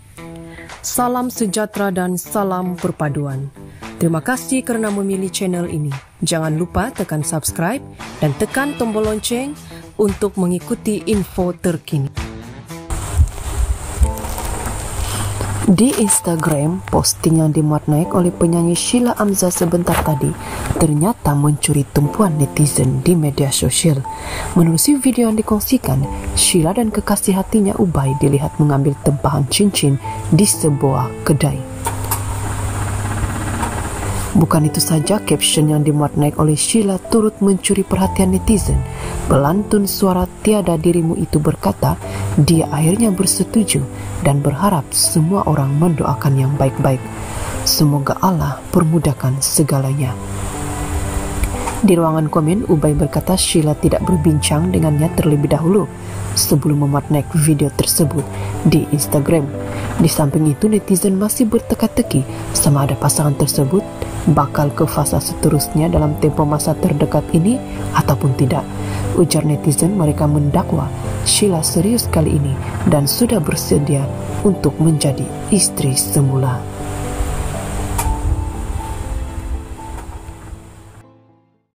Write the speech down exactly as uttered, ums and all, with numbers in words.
Salam sejahtera dan salam perpaduan. Terima kasih kerana memilih channel ini. Jangan lupa tekan subscribe dan tekan tombol lonceng untuk mengikuti info terkini. Di Instagram, posting yang dimuat naik oleh penyanyi Sheila Amzah sebentar tadi ternyata mencuri tumpuan netizen di media sosial. Menerusi video yang dikongsikan, Sheila dan kekasih hatinya Ubay dilihat mengambil tempahan cincin di sebuah kedai. Bukan itu saja, caption yang dimuat naik oleh Sheila turut mencuri perhatian netizen. Pelantun suara Tiada Dirimu itu berkata, dia akhirnya bersetuju dan berharap semua orang mendoakan yang baik-baik. Semoga Allah permudahkan segalanya. Di ruangan komen, Ubay berkata Sheila tidak berbincang dengannya terlebih dahulu sebelum memuat naik video tersebut di Instagram. Di samping itu, netizen masih berteka-teki sama ada pasangan tersebut bakal ke fasa seterusnya dalam tempoh masa terdekat ini ataupun tidak. Ujar netizen, mereka mendakwa Sheila serius kali ini dan sudah bersedia untuk menjadi istri semula.